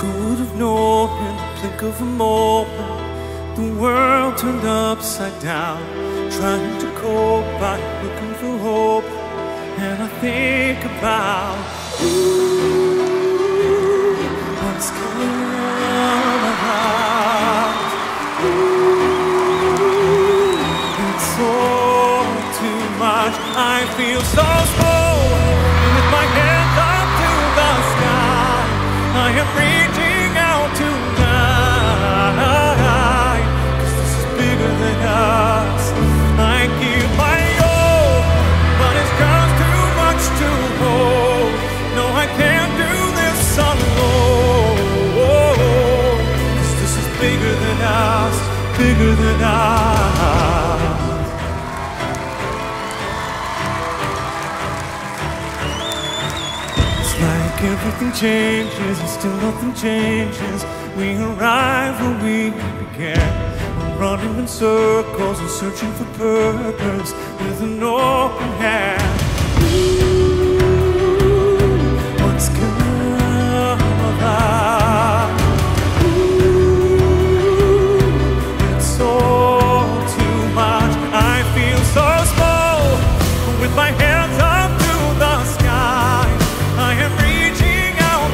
Who would have known in the blink of a moment the world turned upside down, trying to cope by looking for hope. And I think about what's come about. It's all too much. I feel so small with my hands up to the sky. I am reaching out tonight, 'cause this is bigger than us. I give my all, but it's just too much to hold. No, I can't do this alone, 'cause this is bigger than us, bigger than us. It's like everything changes and still nothing changes. We arrive where we began, running in circles and searching for purpose with an open hand. What's come about? It's all too much. I feel so small with my hands up to the sky. I am reaching out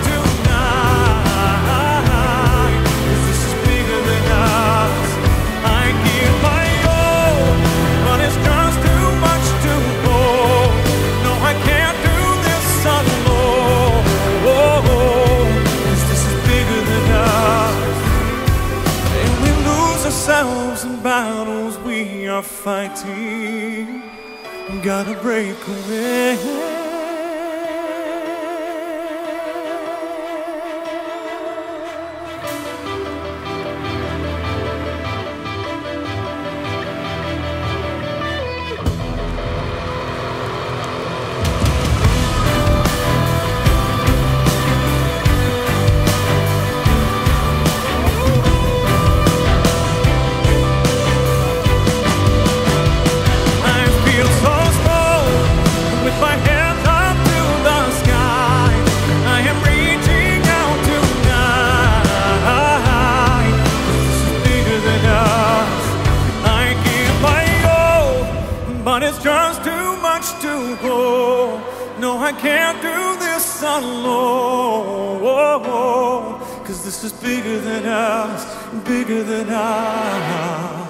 tonight, 'cause this is bigger than us. I give my all, but it's just too much to hold. No, I can't do this alone, 'cause this is bigger than us. And we lose ourselves in battles we are fighting. Gotta break away. But it's just too much to hold. No, I can't do this alone, 'cause this is bigger than us, bigger than us.